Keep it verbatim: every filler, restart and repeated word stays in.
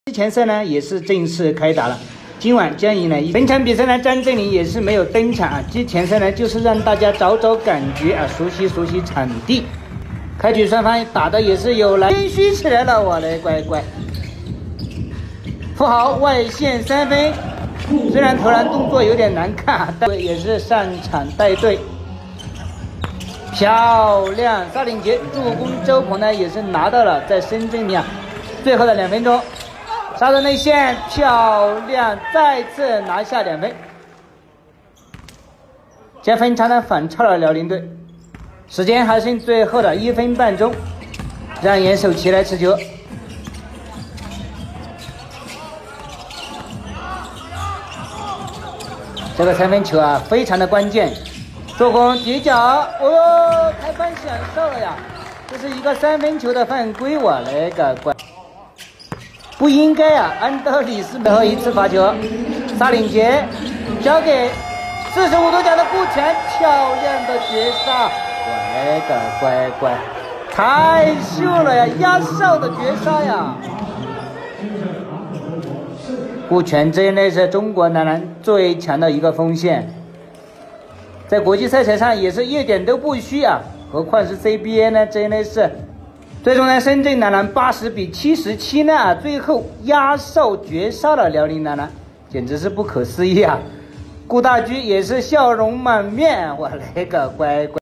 前赛呢也是正式开打了，今晚将迎来一本场比赛呢，张镇麟也是没有登场啊。季前赛呢就是让大家找找感觉啊，熟悉熟悉场地。开局双方打的也是有来谦虚起来了，我的乖乖。富豪外线三分，虽然投篮动作有点难看，但也是上场带队。漂亮，沙领杰助攻周鹏呢也是拿到了在深圳里啊最后的两分钟。 杀入内线，漂亮！再次拿下两分，将分差呢反超了辽宁队。时间还剩最后的一分半钟，让严守奇来持球。这个三分球啊，非常的关键，助攻底角，哦，裁判享受了呀！这是一个三分球的犯规，我勒个乖！ 不应该啊！按道理是最后一次罚球，沙领杰交给四十五度角的顾全，漂亮的绝杀！我勒个乖乖，太秀了呀！压哨的绝杀呀！顾全真的是中国男篮最强的一个锋线，在国际赛场上也是一点都不虚啊！何况是 C B A 呢，真的是。 最终呢，深圳男篮八十比七十七呢啊，最后压哨绝杀了辽宁男篮，简直是不可思议啊！顾大驹也是笑容满面，我勒个乖乖！